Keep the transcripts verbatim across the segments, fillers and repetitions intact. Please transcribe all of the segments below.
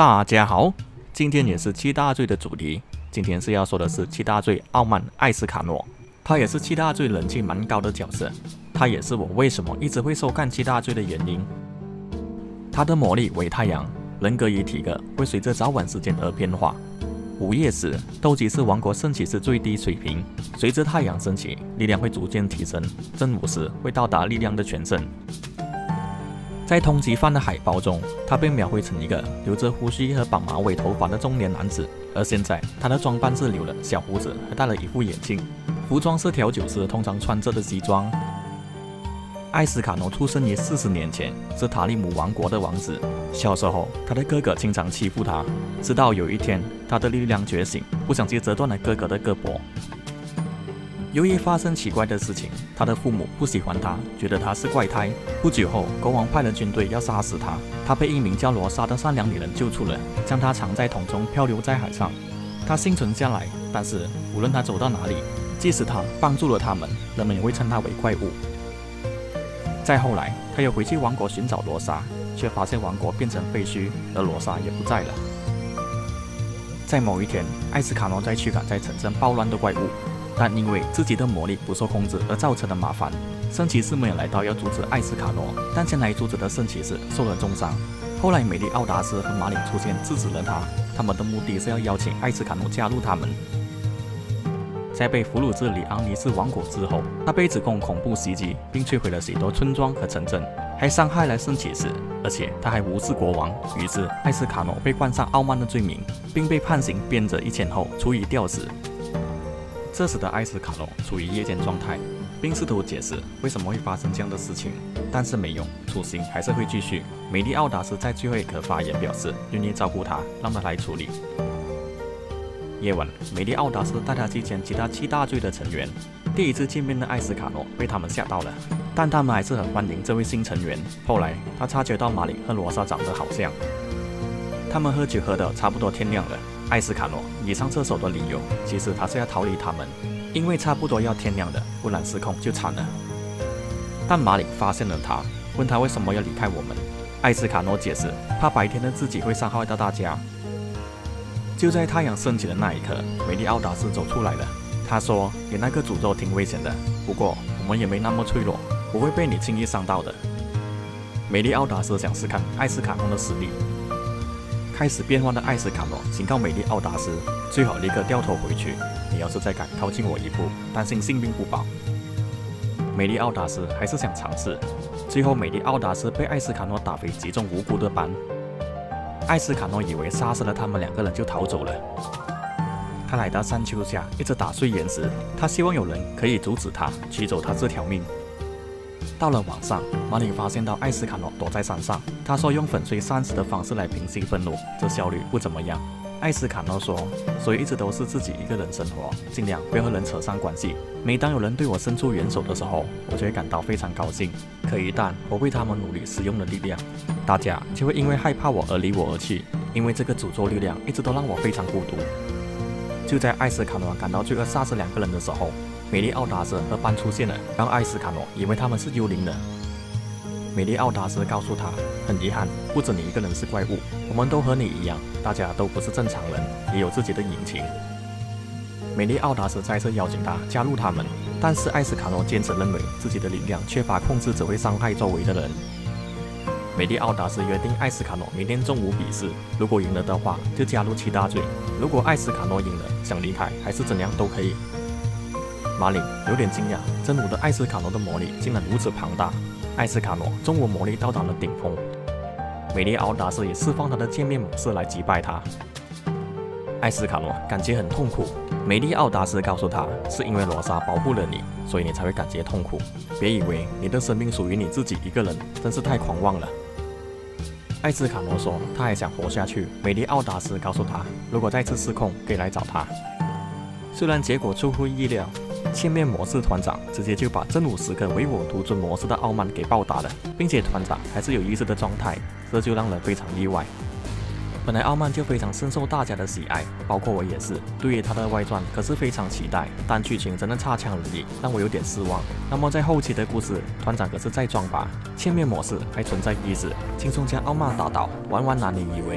大家好，今天也是七大罪的主题。今天是要说的是七大罪傲慢艾斯卡诺，他也是七大罪人气蛮高的角色，他也是我为什么一直会收看七大罪的原因。他的魔力为太阳，人格与体格会随着早晚时间而变化。午夜时，斗鸡是王国升起时最低水平，随着太阳升起，力量会逐渐提升。正午时会到达力量的全盛。在通缉犯的海报中，他被描绘成一个留着胡须和绑马尾头发的中年男子，而现在他的装扮是留了小胡子和戴了一副眼镜，服装是调酒师通常穿着的西装。艾斯卡诺出生于四十年前，是塔利姆王国的王子。小时候，他的哥哥经常欺负他，直到有一天，他的力量觉醒，不小心折断了哥哥的胳膊。由于发生奇怪的事情，他的父母不喜欢他，觉得他是怪胎。不久后，国王派了军队要杀死他，他被一名叫罗莎的善良女人救出了，将他藏在桶中，漂流在海上。他幸存下来，但是无论他走到哪里，即使他帮助了他们，人们也会称他为怪物。再后来，他又回去王国寻找罗莎，却发现王国变成废墟，而罗莎也不在了。在某一天，艾斯卡诺在驱赶在城镇暴乱的怪物，但因为自己的魔力不受控制而造成的麻烦，圣骑士们也来到要阻止艾斯卡诺，但前来阻止的圣骑士受了重伤。后来，美丽奥达斯和马里出现制止了他，他们的目的是要邀请艾斯卡诺加入他们。在被俘虏至里昂尼斯王国之后，他被指控恐怖袭击，并摧毁了许多村庄和城镇，还伤害了圣骑士，而且他还无视国王。于是，艾斯卡诺被冠上傲慢的罪名，并被判刑编着一千后处以吊死。这时的艾斯卡诺处于夜间状态，并试图解释为什么会发生这样的事情，但是没用，处刑还是会继续。美丽奥达斯在最后一刻发言表示愿意照顾他，让他来处理。夜晚，美丽奥达斯带他去见其他七大罪的成员。第一次见面的艾斯卡诺被他们吓到了，但他们还是很欢迎这位新成员。后来，他察觉到马里和罗莎长得好像，他们喝酒喝得差不多天亮了。艾斯卡诺以上厕所的理由，其实他是要逃离他们，因为差不多要天亮了，不然失控就惨了。但马里发现了他，问他为什么要离开我们。艾斯卡诺解释，怕白天的自己会伤害到大家。就在太阳升起的那一刻，美丽奥达斯走出来了。他说：“你那个诅咒挺危险的，不过我们也没那么脆弱，不会被你轻易伤到的。”美丽奥达斯想试看艾斯卡诺的实力。开始变化的艾斯卡诺警告美丽奥达斯，最好立刻掉头回去。你要是再敢靠近我一步，担心性命不保。美丽奥达斯还是想尝试，最后美丽奥达斯被艾斯卡诺打飞，击中无辜的斑。艾斯卡诺以为杀死了他们两个人就逃走了。他来到山丘下，一直打碎岩石，他希望有人可以阻止他，取走他这条命。到了晚上，马里发现到艾斯卡诺躲在山上，他说用粉碎山石的方式来平息愤怒，这效率不怎么样。艾斯卡诺说，所以一直都是自己一个人生活，尽量不要和人扯上关系。每当有人对我伸出援手的时候，我就会感到非常高兴。可一旦我为他们努力使用了力量，大家就会因为害怕我而离我而去，因为这个诅咒力量一直都让我非常孤独。就在艾斯卡诺感到罪恶杀死两个人的时候，美丽奥达斯和斑出现了，让艾斯卡诺以为他们是幽灵人。美丽奥达斯告诉他，很遗憾，不止你一个人是怪物，我们都和你一样，大家都不是正常人，也有自己的隐情。美丽奥达斯再次邀请他加入他们，但是艾斯卡诺坚持认为自己的力量缺乏控制，只会伤害周围的人。美丽奥达斯约定艾斯卡诺明天中午比试，如果赢了的话就加入七大罪，如果艾斯卡诺赢了想离开还是怎样都可以。马里有点惊讶，真武的艾斯卡诺的魔力竟然如此庞大。艾斯卡诺中午魔力到达了顶峰，美丽奥达斯也释放他的见面模式来击败他。艾斯卡诺感觉很痛苦，美丽奥达斯告诉他，是因为罗莎保护了你，所以你才会感觉痛苦。别以为你的生命属于你自己一个人，真是太狂妄了。艾斯卡诺说他还想活下去，美丽奥达斯告诉他，如果再次失控，可以来找他。虽然结果出乎意料，千面模式团长直接就把正午时刻唯我独尊模式的傲慢给暴打了，并且团长还是有意识的状态，这就让人非常意外。本来傲慢就非常深受大家的喜爱，包括我也是。对于他的外传可是非常期待，但剧情真的差强人意，让我有点失望。那么在后期的故事，团长可是在装吧，千面模式还存在意识，轻松将傲慢打倒，万万难以以为。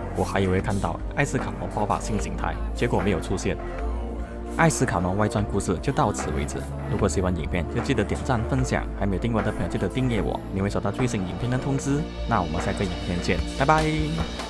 我还以为看到艾斯卡诺爆发新形态，结果没有出现。艾斯卡诺外传故事就到此为止。如果喜欢影片，就记得点赞分享，还没有订阅的朋友记得订阅我，你会收到最新影片的通知。那我们下个影片见，拜拜。